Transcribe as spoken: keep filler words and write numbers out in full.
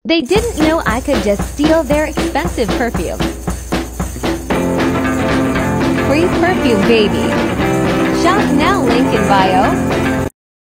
They didn't know I could just steal their expensive perfume. Free perfume, baby. Shop now, link in bio.